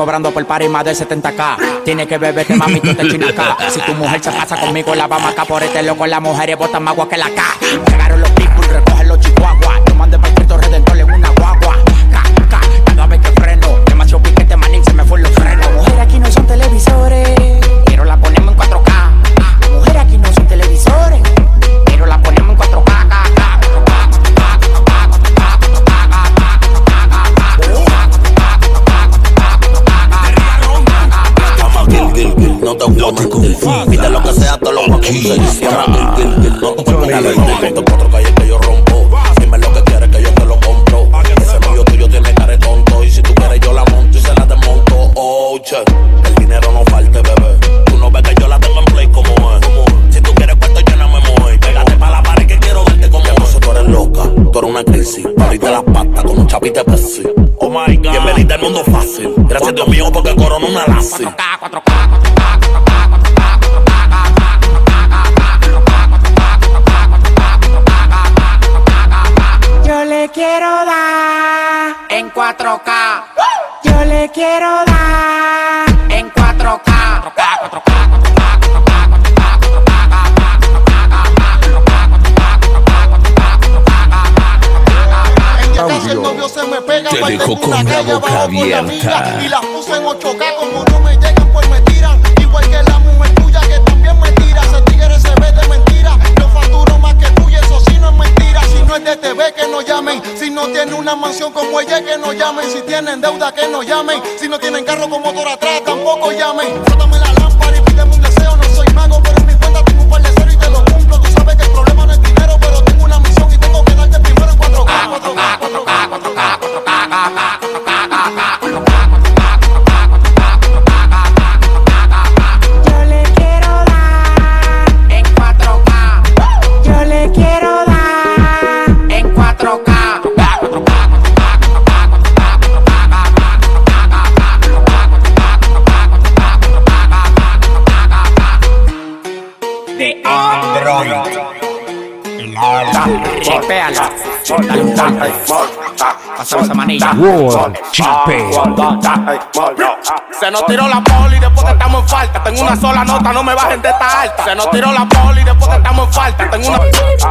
cobrando por par y más de 70k. Tienes que beberte, mami, tú te chinas acá. Si tu mujer se pasa conmigo, la vamos acá por este loco. Las mujeres botan más agua que la K. Llegaron los people, recogen los chihuahuas. Yo mandé para el Cristo Redentor en una guagua. Cada vez que freno, demasiado piquete, manín, se me fue los frenos. Las mujeres aquí no son televisores, pero la ponemos en 4K. Las mujeres aquí no son televisores, pero la ponemos en 4K. No te voy a mentir. Pide lo que sea, te lo voy a conseguir. No te pongas a leer. Te cuatro calles que yo rompo. Dime lo que quieres que yo te lo compro. Ese novio tuyo tiene cara de tonto. Y si tú quieres yo la monto y se la desmonto. Oh, che, el dinero no falte, bebé. Tú no ves que yo la tengo en play como es. Si tú quieres cuarto yo no me muevo. Pégate pa' la pared que quiero verte como es. Entonces tú eres loca, tú eres una crisis. Abrirte las patas con un chapite Pepsi. Oh my God, bienvenida al mundo fácil. Gracias Dios mío porque coronó una lazi. 4K. Yo le quiero dar En 4K. Yo le quiero dar En 4K. Ella casi el novio se me pega. Te bailé dejo en con una la calle boca abajo con la abierta. amiga y las puse en 8K. Como no me llegan pues me tiran. Igual que la mujer tuya que también me tira. Ese tigre se ve de mentira. Yo facturo más que tú y eso sí no es mentira. Si no es de TV que no llamen. Si no tiene una mansión como ella que no llamen. Si tienen deuda que no llamen. Si no tienen carro con motor atrás tampoco llamen. Frótame la lámpara y pídeme un deseo. No soy mago pero en mi cuenta tengo un par de cero y te lo cumplo. Tú sabes que el problema no es dinero pero tengo una misión y tengo que darte primero en 4K. Yo le quiero dar En 4K. Yo le quiero dar En 4K. De Android. Chipéalo. Dale un golpe. Pasamos esa manilla. Se nos tiró la poli después que estamos en falta. Tengo una sola nota, no me bajen de esta alta. Se nos tiró la poli después que estamos en falta. Tengo una.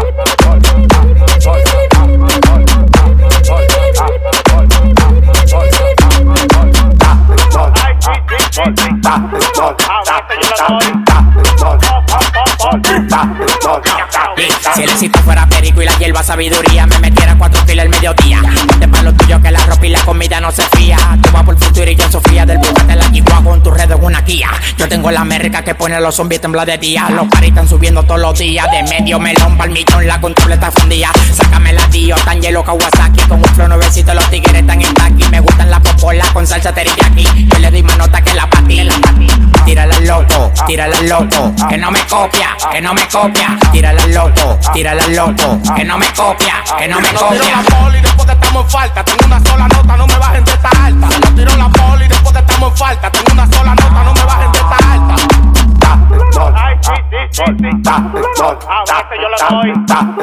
Si el éxito fuera perico y la hierba sabiduría, me metiera 4 kilos al mediodía. Ponte pa' lo tuyo que la ropa y la comida no se fía. Tú vas por el futuro y yo Sofía del Bugatti la Chihuahua con tu red en una Kia. Yo tengo la América que pone a los zombies temblar de día. Los paris están subiendo todos los días. De medio melón pa'l millón, la control está fundida. Sácame la tío, tan hielo Kawasaki. Con un flow nuevecito, los tigres están en taqui. Me gustan las popolas con salsa teriyaki. Yo le doy más nota que la pati. Tírala al loco, que no me copia, que no me copia. Tírala al loco, que no me copia, que no me Se nos tiró copia. la poli después que estamos en falta. Tengo una sola nota, no me bajen de esta alta. Se nos tiró la poli después que estamos en falta. Tengo una sola nota, no me bajen de esta alta. Ay, sí, ahora que yo le doy.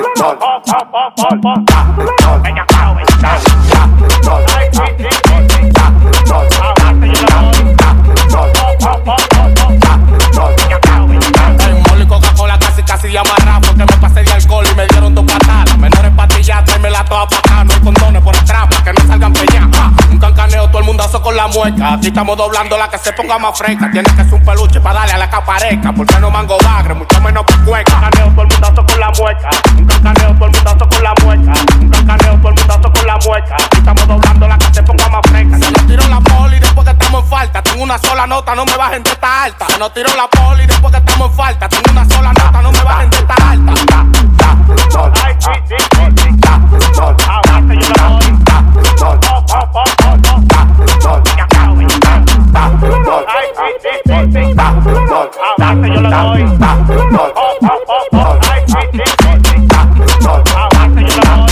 Venga, cao, venga, cao. Ay, sí, ahora que yo le doy. Venga, cao, venga, cao. El mole y Coca-Cola casi amarrado. Porque me pasé de alcohol y me dieron 2 patadas. Menores patillas, tráemela toda pa' acá. No hay condones por atrás pa' que no salgan peñas. Un cancaneo, todo el mundazo con la mueca. Aquí estamos doblando la que se ponga más fresca. Tiene que ser un peluche pa' darle a la capareca. Porque no mango bagre, mucho menos pa' cueca. Un cancaneo, todo el mundazo con la mueca. Un cancaneo, todo el mundazo con la mueca. Un cancaneo, todo el mundazo con la mueca. Aquí estamos doblando la que se ponga más fresca. Se nos tiró la poli después que estamos en falta. Tengo una sola nota, no me bajen de esta alta. Se nos tiró la poli después que estamos en falta. Tengo una sola nota, no me bajen de esta alta. Ay, sí, ahora que yo le doy. Venga, cao, venga, cao. Ay, sí, ahora que yo le doy. Ay, sí, ahora que yo le doy.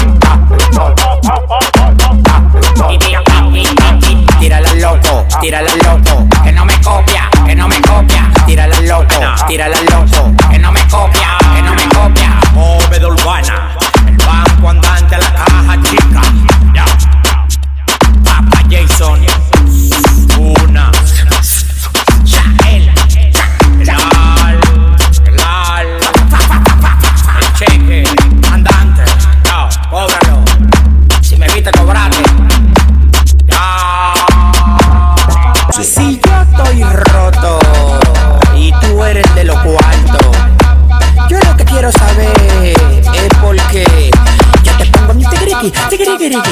Tírala al loco, que no me copia, que no me copia. Tírala al loco, que no me copia, que no me copia. Bóveda urbana, el banco andante, la caja chica. Ya. Papa Jason, una.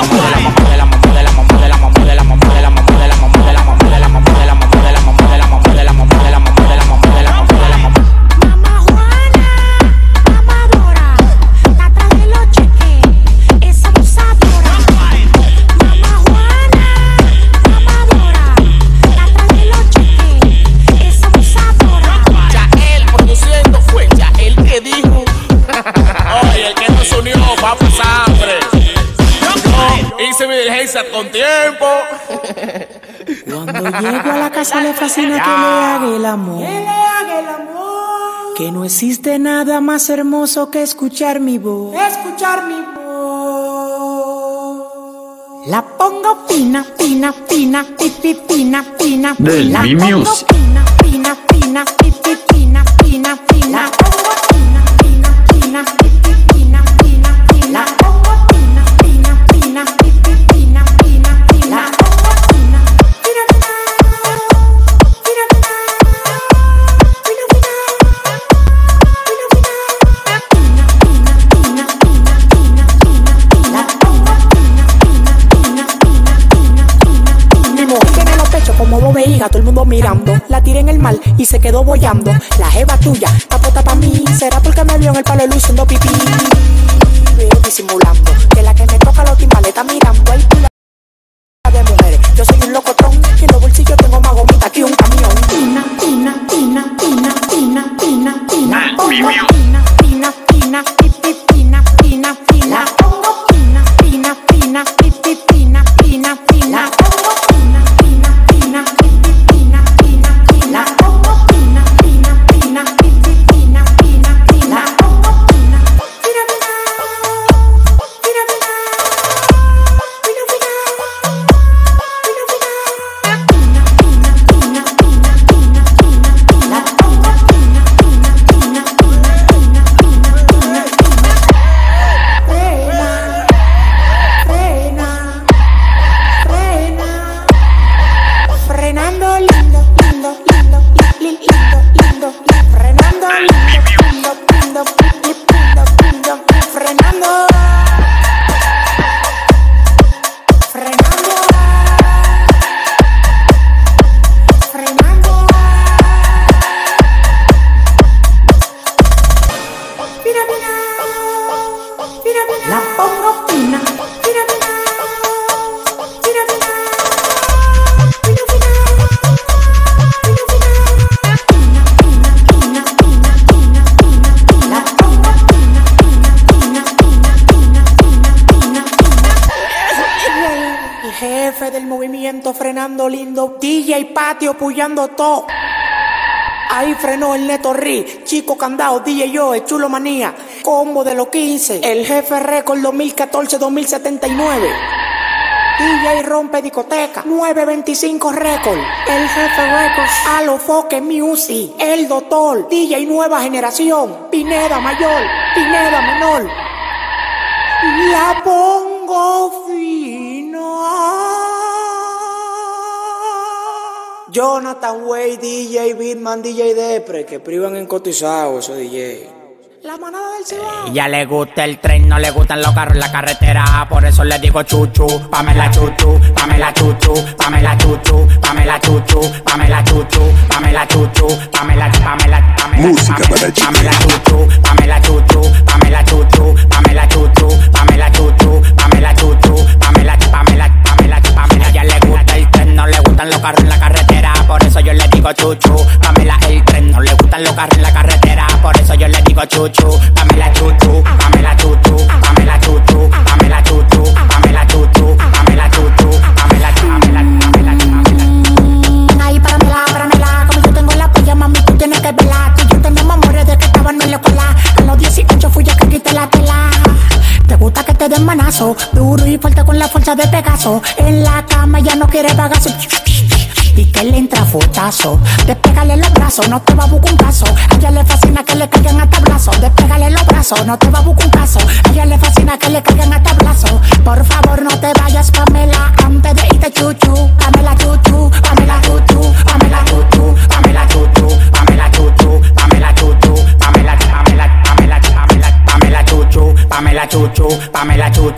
Con tiempo. Cuando llego a la casa le fascina que le haga el amor. Que no existe nada más hermoso que escuchar mi voz. La pongo fina, fina, fina, pipi, fina, fina, Del la Mi pongo Music. fina, fina, fina, pipi, fina, fina, fina. La pongo fina, fina, fina, pipi, fina, fina, fina. La pongo fina, fina, fina, pipi, fina, fina, fina. La pongo fina, fina, fina, fina, como bobeiga, todo el mundo mirando. La tiré en el mar y se quedó bollando. La jeva tuya, la puta pa' mí. Será porque me vio en el palo de luz haciendo pipí. Disimulando, que la que me toca los timbales está mirando. Hay pila de mujeres, yo soy un locotón. Y en los bolsillos tengo más gomita que un camión. Pina, pina, pina, pina, pina, pina, pina. Pongo pina, pina, pina, pipi, pina, pina, pina. Pongo pina, pina, pina, pipi, pina, pina, pina. Pongo pina, pina, pina, pipi, pina, pina, pina. Pongo pina, pina, pina, pipi, pina, pina, pina. Pongo pina, pina, pina, pina, frenando lindo, lindo, lindo, lindo, lindo, frenando lindo, lindo, lindo, lindo, lindo, frenando, frenando, frenando. Pina, pina, pina, pina. La pongo pina, pina, pina, pina, pina. El jefe del movimiento frenando lindo, DJ Patio puyando todo. Ahí frenó el Neto Ri, Chico Candao, DJ Joe, Chulo Manía, combo de los 15, el jefe récord 2014-2079. DJ Rompe Discoteca, 925 récord, el jefe Records, Alofoque Music, el doctor, DJ Nueva Generación, Pineda Mayor, Pineda Menor. La pongo fina. Jonathan Way, DJ Bitman, DJ Depre, que privan en cotizado esos DJ. La manada del Cibao. Ya le gusta el tren, no le gustan los carros en la carretera. Por eso le digo chuchu, Pamela chuchu, Pamela chuchu, Pamela chuchu, Pamela chuchu, Pamela chuchu, Pamela chuchu, Pamela, Pamela, Pamela. Música para chicos. Pamela chuchu, Pamela chuchu, Pamela chuchu, Pamela chuchu, Pamela chuchu, Pamela chuchu, Pamela, Pamela, Pamela, Pamela. Ya le gusta el tren, no le gustan los carros en la carretera. Por eso yo le digo chuchu, Pamela el tren, no le gustan los carros en la carretera. Por eso yo le digo chuchu. Pamela chuchu, Pamela chuchu, Pamela chuchu, Pamela chuchu, Pamela chuchu, Pamela chuchu, Pamela, Pamela, Pamela, Pamela. Ay, páramela, como yo tengo la polla, mami, tú tienes que velar. Tú y yo tenemos amores de que estaban en la escuela. A los 18 fui yo que quité la tela. Te gusta que te den manazo, duro y fuerte con la fuerza de Pegaso. En la cama ya no quiere bagazo. Y que le entra fotazo. Despégale los brazos, no te va a buscar un caso. A ella le fascina que le caigan a tablazo. Despégale los brazos, no te va a buscar un caso. A ella le fascina que le caigan a tablazo. Por favor, no te vayas, Pamela, antes de irte chuchu. Pamela chuchu, Pamela chuchu, Pamela chuchu, Pamela chuchu, Pamela chuchu, Pamela chuchu, Pamela, Pamela, Pamela, Pamela, Pamela chuchu, Pamela chuchu, Pamela chuchu,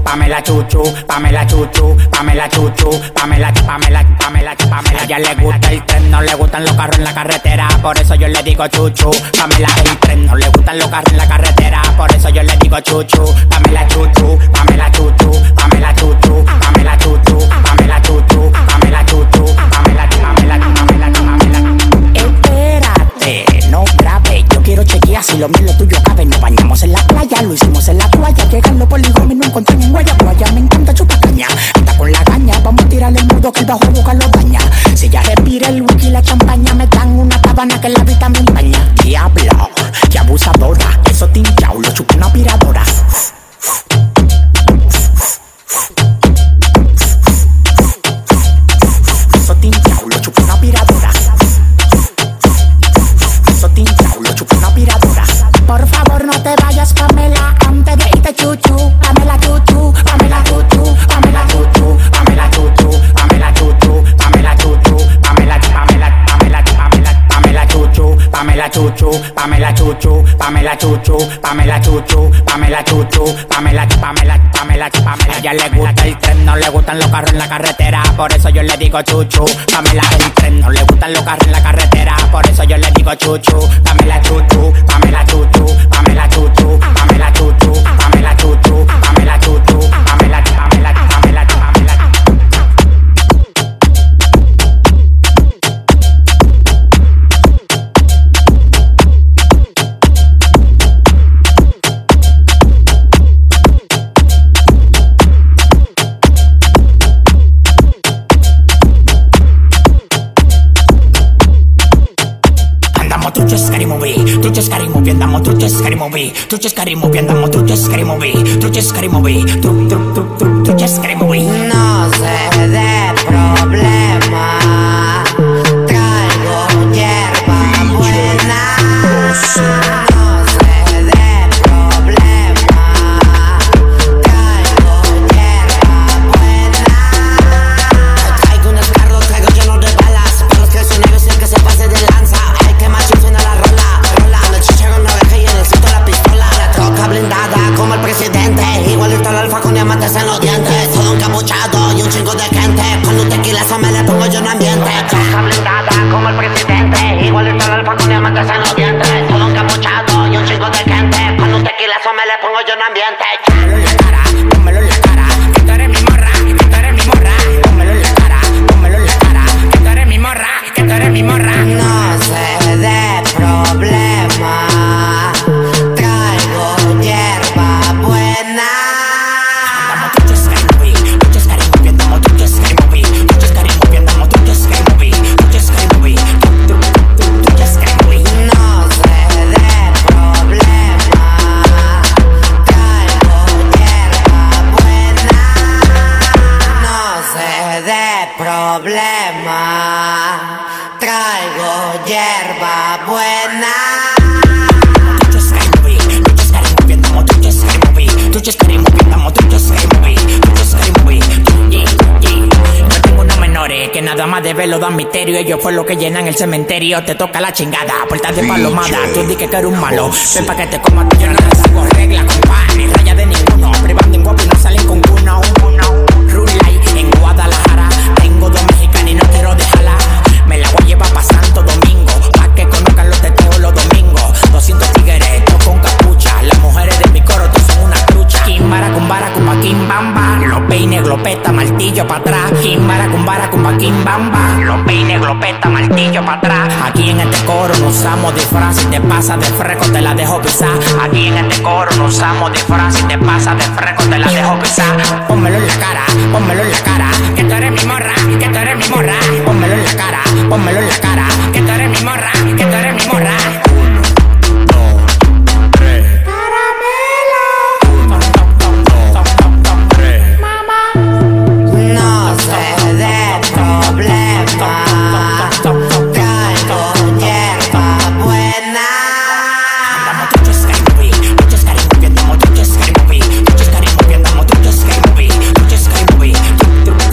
Pamela chuchu, Pamela chuchu, Pamela chuchu, Pamela, Pamela, Pamela, Pamela. Ya le gusta el tren, no le gustan los carros en la carretera, por eso yo le digo chuchu. Pamela el tren, no le gustan los carros en la carretera, por eso yo le digo chuchu. Pamela chuchu, Pamela chuchu, Pamela chuchu, Pamela chuchu, Pamela chuchu, Pamela chuchu, Pamela, Pamela, Pamela, Pamela. Espérate, no grave, yo quiero chequear si lo mío y lo tuyo cabe. Nos bañamos en la playa, lo hicimos en la toalla, llegan los polígonos y no encontré en huella. Por allá me encanta chupar caña, anda con la caña, vamos a tirarle el mudo que el bajo boca lo daña. Si ya respira el whisky y la champaña, me dan una tabana que la vitamina daña. Diablo, que abusadora, eso tinchao, lo chupa una aspiradora. Eso tinchao, lo chupa una aspiradora. Eso tinchao, lo chupa una aspiradora. Por favor no te vayas, Pamela, antes de irte chuchu. Pamela chuchu, Pamela chuchu, Pamela chuchu, Pamela chuchu, Pamela chuchu, Pamela chuchu, Pamela, Pamela, Pamela, Pamela, Pamela chuchu, Pamela chuchu, Pamela chuchu, Pamela chuchu, Pamela chuchu, Pamela chuchu, Pamela, Pamela, Pamela, Pamela. Ya le gusta el tren, no le gustan los carros en la carretera, por eso yo le digo chuchu. Pamela el tren, no le gustan los carros en la carretera, por eso yo le digo chuchu. Pamela chuchu, Pamela chuchu, Pamela chuchu, Pamela chuchu, Pamela chuchu, Pamela chuchu, Pamela, Pamela, Pamela, Pamela. Andamos trucho scary movie, trucho scary movie, andamos trucho scary movie, trucho scary movie, andamos trucho scary movie, trucho scary movie, trucho scary movie. No se dé problema, traigo hierba buena. No se dé problema, traigo hierba buena. Traigo un escarro, traigo lleno de balas, para los traicioneros y el que se pase de lanza. Hay que machín suena la rola, rola. Con el chichero en la oreja y en el cinto la pistola. La troca blindada como el presidente, igualito al alfa con diamantes en los dientes. Todo encapuchado y un chingo de gente, con un tequilazo me le pongo yo en ambiente. Troca blindada como el presidente, igualito al alfa con diamantes en los dientes. Todo encapuchado y un chingo de gente, con un tequilazo me le pongo yo en ambiente. Pónmelo en la cara, que tú eres mi morra, que tú eres mi morra. Pónmelo en la cara, pónmelo en la cara, que tú eres mi morra, que tú eres mi morra. No se dé problema, traigo hierba buena. Andamos trucho scary movie, trucho scary movie, andamos trucho scary movie, trucho scary movie, andamos trucho scary movie, trucho scary movie, trucho scary movie. No se dé problema, traigo hierba buena. No se dé problema, traigo hierba buena. Trucho scary movie, trucho scary movie, andamos trucho scary movie, trucho scary movie, andamos trucho scary movie, trucho scary movie. Yo tengo unos menores que nada más de verlo dan misterio. Ellos fue lo que llenan el cementerio. Te toca la chingada, puertas de palomada. Tú di que eres un malo, ven pa' que te comas. Yo no les hago regla, compadre, raya de ninguno. Privando en guapo y no salen con uno. Rulay en Guadalajara, tengo dos mexicanos y no quiero dejarla. Me la voy a llevar pa' Santo Domingo, pa' que conozcan los teteos los domingos. 200 tigres, todos con capucha. Las mujeres de mi coro, todos son una trucha. Kimbara, kumbara, kumba, kimbamba. Los peines, glopeta, martillo pa' atrás. Kimbara, kumbara, kumba, kimbamba. Los peines, glopeta, martillo pa' atrás. Aquí en este coro no usamos disfraz. Si te pasa de fresco te la dejo pisar. Aquí en este coro no usamos disfraz. Si te pasa de fresco te la dejo pisar. Pónmelo en la cara, pónmelo en la cara, que tú eres mi morra, que tú eres mi morra. Pónmelo en la cara, pónmelo en la cara, que tú eres mi morra, que tú eres mi morra. No se dé problema, traigo hierba buena. Andamos trucho scary movie, trucho scary movie, andamos trucho scary movie, trucho scary movie, andamos trucho scary movie, trucho scary movie, trucho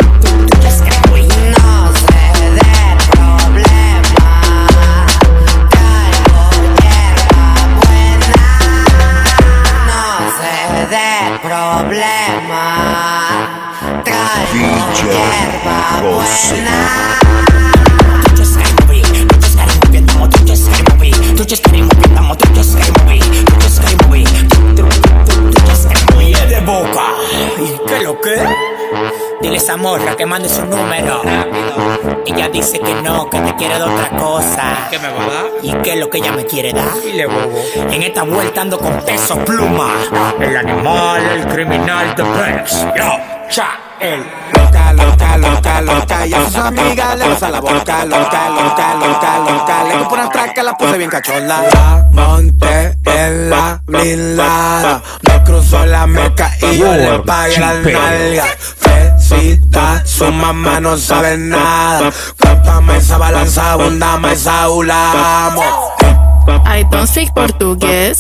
De boca. ¿Y qué lo que? Dile a esa morra que mande su número. Ella dice que no, que te quiere de otra cosa. ¿Qué me va a dar? ¿Y qué es lo que ella me quiere dar? Dile, bobo. En esta vuelta ando con Peso Pluma. El animal, el criminal de Pex. Yo, cha, el loca, loca, loca, loca. Y a sus amigas le besa la boca. Loca, loca, loca, loca. Le compro una traca, la puse bien cachonda. La monté en la blindada. Me cruzó la meca y yo le pagué las nalgas. Fecita, su mamá no sabe nada. Cuánta mesa balanza, abunda, mesa ulamos. I don't speak portugués.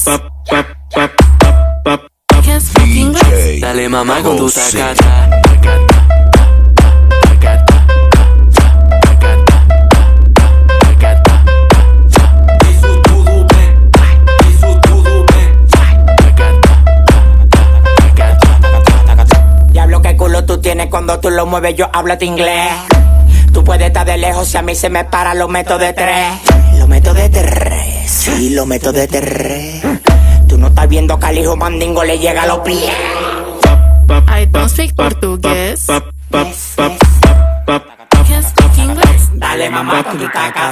Can't speak English. Dale mamá con tu sacata. Diablo, qué culo tú tienes cuando tú lo mueves, yo hablo inglés. Tú puedes estar de lejos, si a mí se me para, lo meto de tres. Lo meto de tres, sí, lo meto de tres. Tú no estás viendo que al hijo mandingo le llega a los pies. I don't speak portugués. Can't speak English. Dale mamá con tu taca.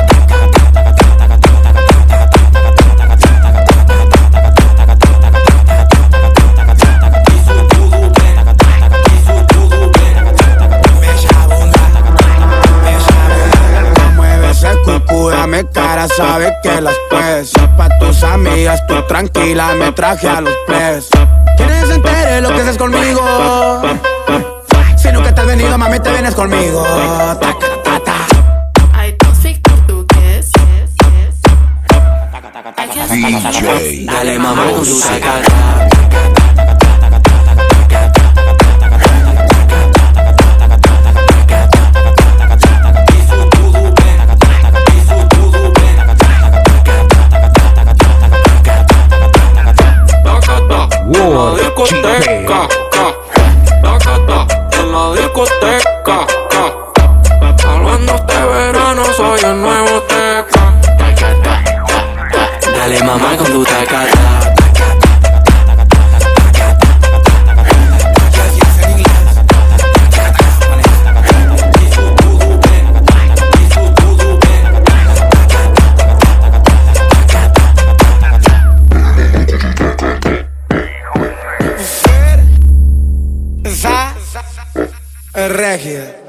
Dame cara, sabes que las puedes. Pa' tus amigas, tú tranquila, me traje a los plebes. ¿Quieres se entere lo que haces conmigo? Si nunca te has venido, mami, te vienes conmigo. I don't speak portugués. DJ. Dale mamá con tu sacata. Discoteca, en la discoteca, hablando este verano soy el nuevo teca. Dale mamá con tu tacata. Regia.